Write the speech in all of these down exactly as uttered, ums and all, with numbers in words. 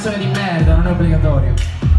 canzone di merda, non è obbligatorio.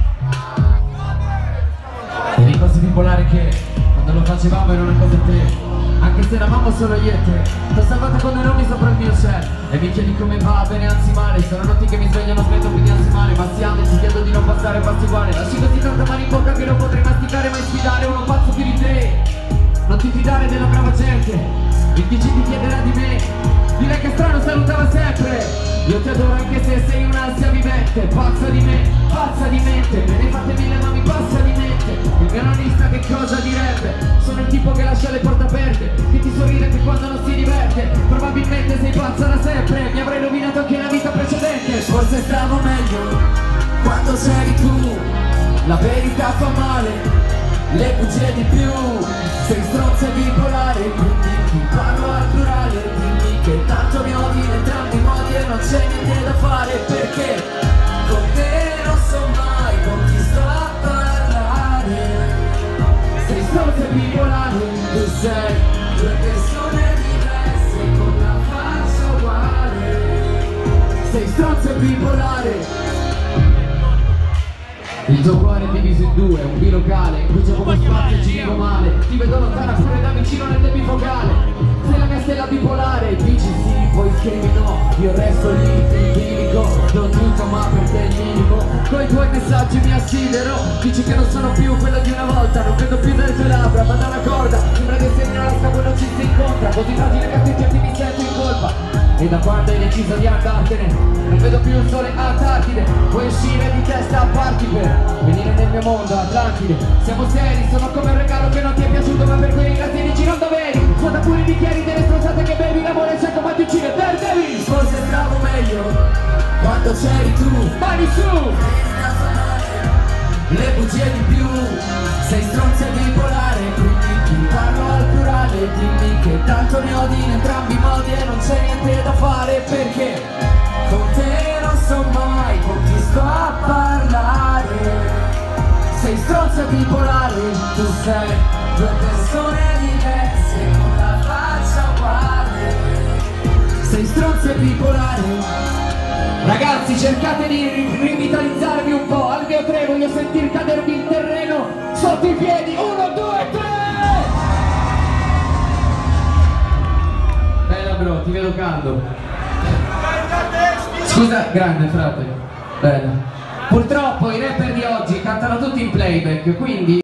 Devi così bipolare che quando lo facevamo era una cosa a te. Anche se eravamo solo io e te. T'ho salvata con dei nomi sopra il mio cielo. E mi chiedi come va, bene anzi male. Sono notti che mi svegliano, smetto più di ansimare. Ma stiamo e ti chiedo di non passare passi uguali. Lasci così tanta mano in bocca che non potrei masticare mai sfidare uno pazzo più di te. Non ti fidare della brava gente. Il T C ti chiederà di me. Direi che strano salutava sempre. Io ti adoro anche se sei un'ansia vivente. Pazza di me, pazza di mente. Me ne fate mille ma mi passa di mente. Il mio analista che cosa direbbe? Sono il tipo che lascia le porte aperte, che ti sorride anche quando non si diverte. Probabilmente sei pazza da sempre. Mi avrai rovinato anche la vita precedente. Forse stavo meglio quando c'eri tu. La verità fa male, le bugie di più. Sei stronza e bipolare, quindi ti parlo al plurale. Dimmi che tanto mi odi in entrambi i modi e non c'è niente da fare, perché con te non so mai con chi sto a parlare. Sei stronza e bipolare, tu sei due persone diverse con la faccia uguale. Sei stronza e bipolare. Il tuo cuore è diviso in due, un bilocale in cui c'è poco spazio e ci vivo male. Ti vedo lontana pure da vicino nel demifocale. Sei la mia stella bipolare, dici sì, poi scrivi no. Io resto lì, in bilico, non tutto ma per te il minimo. Con i tuoi messaggi mi assidero, dici che non sono più quello di una volta. Non vedo più dalle tue labbra, ma da una corda. Sembra che sei in Alaska quando ci si incontra. Così fragile che a tutti mi sento in colpa. E da quando hai deciso di andartene non vedo più il sole Antartide. Puoi uscire di testa a parti per venire nel mio mondo Atlantide. Siamo seri, sono come un regalo che non ti è piaciuto, ma per quei ringraziamici non doveri. Svuota pure i bicchieri delle stronzate che bevi. L'amore c'è come ti uccide, per devi. Forse stavo meglio quando c'eri tu. Mani su! Le bugie di più. Sei stronza e bipolare, quindi ti parlo al plurale. Dimmi che tanto ne odi in entrambi i modi e non c'è niente da fare, perché con te non so mai con chi sto a parlare. Sei stronza e bipolare, tu sei due persone diverse con la faccia uguale. Sei stronza e bipolare. Ragazzi, cercate di rivitalizzarvi un po'. Al mio tre voglio sentir cadervi il terreno sotto i piedi. Uno, due, tre! Bella bro, ti vedo caldo. Scusa, grande frate. Bella. Purtroppo i rapper di oggi cantano tutti in playback, quindi